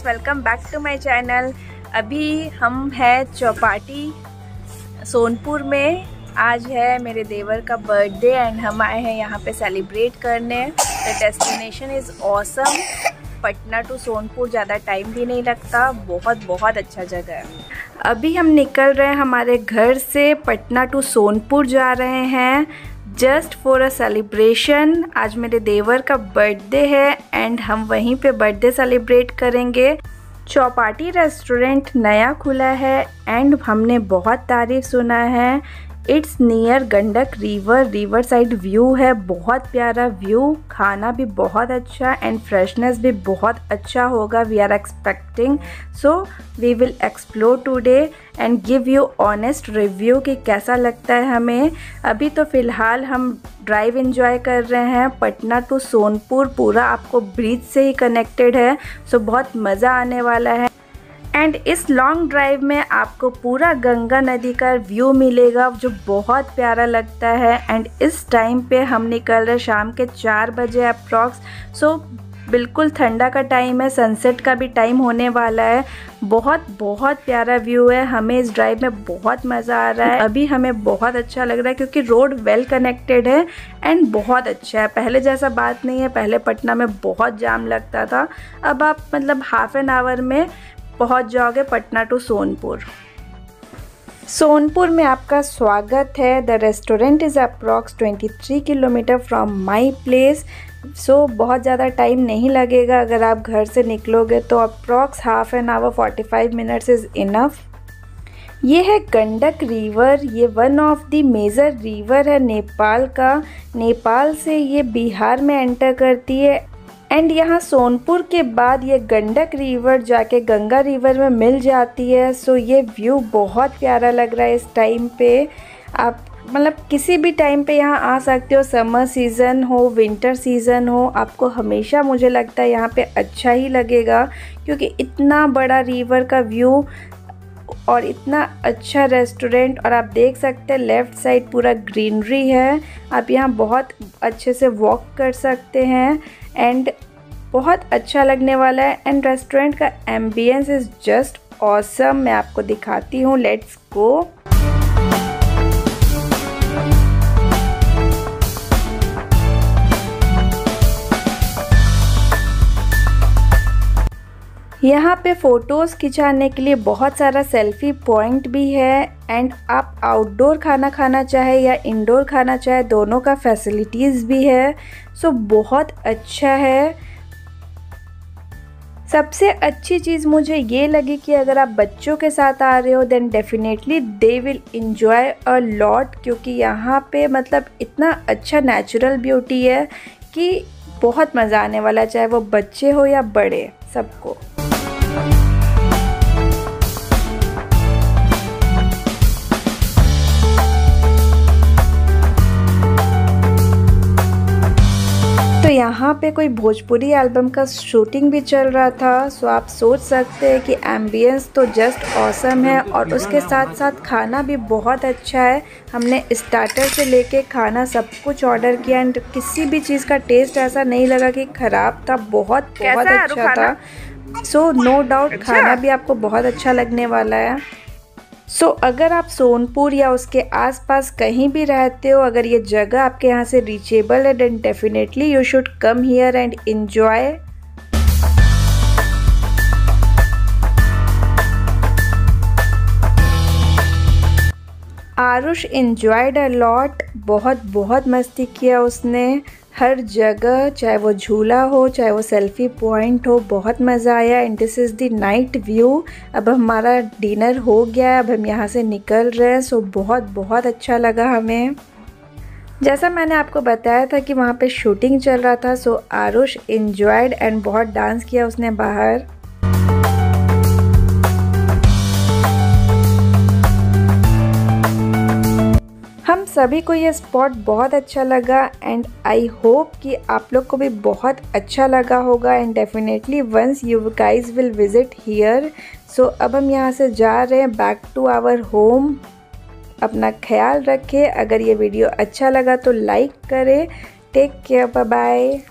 Friends, welcome back to my channel. अभी हम हैं चौपाटी सोनपुर में। आज है मेरे देवर का बर्थडे एंड हम आए हैं यहाँ पे सेलिब्रेट करने। The destination is awesome. Patna to Sonpur ज़्यादा टाइम भी नहीं लगता, बहुत अच्छा जगह है। अभी हम निकल रहे हैं हमारे घर से, पटना टू सोनपुर जा रहे हैं जस्ट फॉर अ सेलिब्रेशन। आज मेरे देवर का बर्थडे है एंड हम वहीं पे बर्थडे सेलिब्रेट करेंगे। चौपाटी रेस्टोरेंट नया खुला है एंड हमने बहुत तारीफ सुना है। It's near Gandak river side view है, बहुत प्यारा व्यू। खाना भी बहुत अच्छा एंड फ्रेशनेस भी बहुत अच्छा होगा। We are expecting, so we will explore today and give you honest review कि कैसा लगता है हमें। अभी तो फ़िलहाल हम ड्राइव एंजॉय कर रहे हैं। पटना टू सोनपुर पूरा आपको ब्रिज से ही कनेक्टेड है, सो बहुत मज़ा आने वाला है। एंड इस लॉन्ग ड्राइव में आपको पूरा गंगा नदी का व्यू मिलेगा जो बहुत प्यारा लगता है। एंड इस टाइम पे हम निकल रहे शाम के 4 बजे अप्रॉक्स, सो बिल्कुल ठंडा का टाइम है, सनसेट का भी टाइम होने वाला है। बहुत प्यारा व्यू है। हमें इस ड्राइव में बहुत मज़ा आ रहा है। अभी हमें बहुत अच्छा लग रहा है क्योंकि रोड वेल कनेक्टेड है एंड बहुत अच्छा है। पहले जैसा बात नहीं है, पहले पटना में बहुत जाम लगता था। अब आप मतलब हाफ एन आवर में पहुंच जाओगे पटना टू सोनपुर। सोनपुर में आपका स्वागत है। The restaurant is approx 23 kilometre from my place, so बहुत ज़्यादा टाइम नहीं लगेगा। अगर आप घर से निकलोगे तो approx half an hour 45 minutes is enough. ये है गंडक रिवर। ये one of the major river है नेपाल का। नेपाल से ये बिहार में एंटर करती है एंड यहाँ सोनपुर के बाद ये गंडक रिवर जाके गंगा रिवर में मिल जाती है। सो ये व्यू बहुत प्यारा लग रहा है इस टाइम पे। आप मतलब किसी भी टाइम पे यहाँ आ सकते हो, समर सीज़न हो, विंटर सीज़न हो, आपको हमेशा मुझे लगता है यहाँ पे अच्छा ही लगेगा क्योंकि इतना बड़ा रिवर का व्यू और इतना अच्छा रेस्टोरेंट। और आप देख सकते हैं लेफ़्ट साइड पूरा ग्रीनरी है। आप यहाँ बहुत अच्छे से वॉक कर सकते हैं एंड बहुत अच्छा लगने वाला है। एंड रेस्टोरेंट का एम्बियंस इज़ जस्ट ऑसम। मैं आपको दिखाती हूँ, लेट्स गो। यहाँ पे फ़ोटोज़ खिंचाने के लिए बहुत सारा सेल्फी पॉइंट भी है एंड आप आउटडोर खाना खाना चाहे या इंडोर खाना चाहे, दोनों का फैसिलिटीज़ भी है। सो बहुत अच्छा है। सबसे अच्छी चीज़ मुझे ये लगी कि अगर आप बच्चों के साथ आ रहे हो then definitely they will enjoy a lot क्योंकि यहाँ पे मतलब इतना अच्छा नेचुरल ब्यूटी है कि बहुत मज़ा आने वाला है, चाहे वो बच्चे हो या बड़े, सबको। तो यहाँ पे कोई भोजपुरी एल्बम का शूटिंग भी चल रहा था, सो आप सोच सकते हैं कि एम्बियंस तो जस्ट ऑसम है और उसके साथ साथ खाना भी बहुत अच्छा है। हमने स्टार्टर से लेके खाना सब कुछ ऑर्डर किया एंड किसी भी चीज़ का टेस्ट ऐसा नहीं लगा कि ख़राब था। बहुत अच्छा था। सो नो डाउट खाना भी आपको बहुत अच्छा लगने वाला है। सो अगर आप सोनपुर या उसके आसपास कहीं भी रहते हो, अगर ये जगह आपके यहाँ से रीचेबल है then definitely you should come here and enjoy. Aarush enjoyed a lot. बहुत मस्ती किया उसने हर जगह, चाहे वो झूला हो चाहे वो सेल्फी पॉइंट हो, बहुत मज़ा आया। And this is the night view. अब हमारा डिनर हो गया है, अब हम यहाँ से निकल रहे हैं। सो बहुत अच्छा लगा हमें। जैसा मैंने आपको बताया था कि वहाँ पे शूटिंग चल रहा था, सो आरुष एंजॉयड एंड बहुत डांस किया उसने बाहर। हम सभी को ये स्पॉट बहुत अच्छा लगा एंड आई होप कि आप लोग को भी बहुत अच्छा लगा होगा and definitely once you guys will visit here. So अब हम यहाँ से जा रहे हैं बैक टू आवर होम। अपना ख्याल रखें। अगर ये वीडियो अच्छा लगा तो लाइक करें। Take care, bye bye.